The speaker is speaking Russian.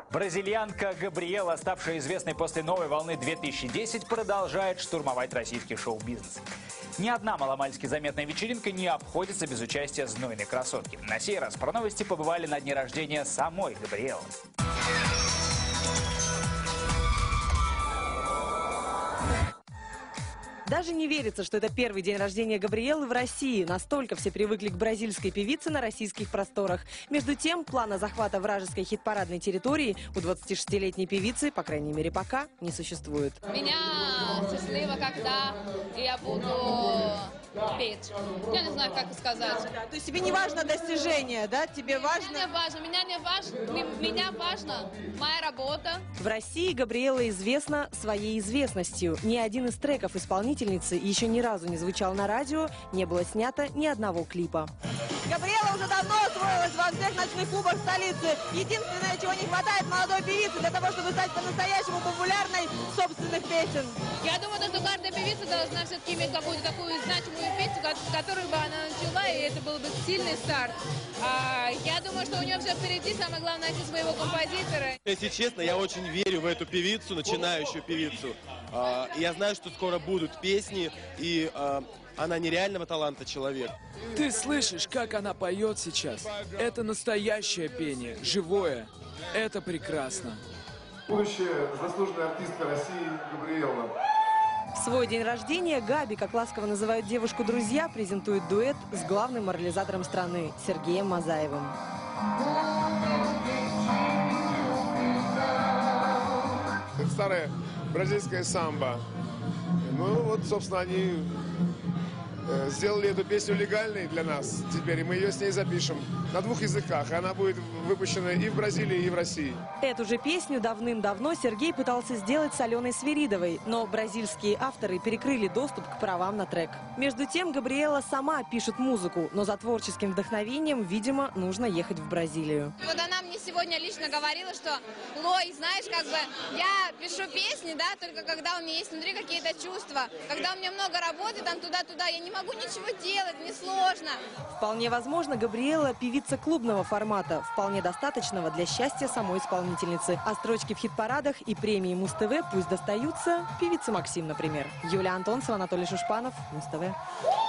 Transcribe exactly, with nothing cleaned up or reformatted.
Бразильянка Габриэла, ставшая известной после новой волны две тысячи десять, продолжает штурмовать российский шоу-бизнес. Ни одна маломальски заметная вечеринка не обходится без участия знойной красотки. На сей раз про новости побывали на дне рождения самой Габриэлы. Даже не верится, что это первый день рождения Габриэлы в России. Настолько все привыкли к бразильской певице на российских просторах. Между тем, плана захвата вражеской хит-парадной территории у двадцатишестилетней певицы, по крайней мере пока, не существует. Меня счастлива, когда я буду петь. Я не знаю, как сказать. То есть тебе не важно достижение, да? Тебе важно? Меня не важно, меня не важно, меня важно моя работа. В России Габриэла известна своей известностью. Ни один из треков исполнительницы еще ни разу не звучал на радио, не было снято ни одного клипа. Габриэла уже давно освоилась во всех ночных клубах столицы. Единственное, чего не хватает молодой певице для того, чтобы стать по-настоящему популярной, собственных песен. Я думаю, что каждая певица должна все-таки иметь какую-то такую значимую песню, которую бы она начала, и это был бы сильный старт. А, я думаю, что у нее все впереди, самое главное найти своего композитора. Если честно, я очень верю в эту певицу, начинающую певицу. А, я знаю, что скоро будут песни, и а, она нереального таланта человек. Ты слышишь, как она поет сейчас? Это настоящее пение, живое. Это прекрасно. Будущая заслуженная артистка России Габриэла. В свой день рождения Габи, как ласково называют девушку друзья, презентует дуэт с главным морализатором страны Сергеем Мазаевым. Это старая бразильская самба. Ну вот, собственно, они э, сделали эту песню легальной для нас теперь, и мы ее с ней запишем на двух языках. Она будет выпущена и в Бразилии, и в России. Эту же песню давным-давно Сергей пытался сделать с Аленой Свиридовой, но бразильские авторы перекрыли доступ к правам на трек. Между тем, Габриэла сама пишет музыку, но за творческим вдохновением, видимо, нужно ехать в Бразилию. Вот она мне сегодня лично говорила, что, Лой, знаешь, как бы я пишу песни, да, только когда у меня есть внутри какие-то чувства, когда у меня много работы, там туда-туда, я не могу ничего делать, мне сложно. Вполне возможно, Габриэла – певица клубного формата, вполне достаточного для счастья самой исполнительницы. А строчки в хит-парадах и премии Муз-ТВ пусть достаются певице Максим, например. Юлия Антонцева, Анатолий Шушпанов, Муз-ТВ.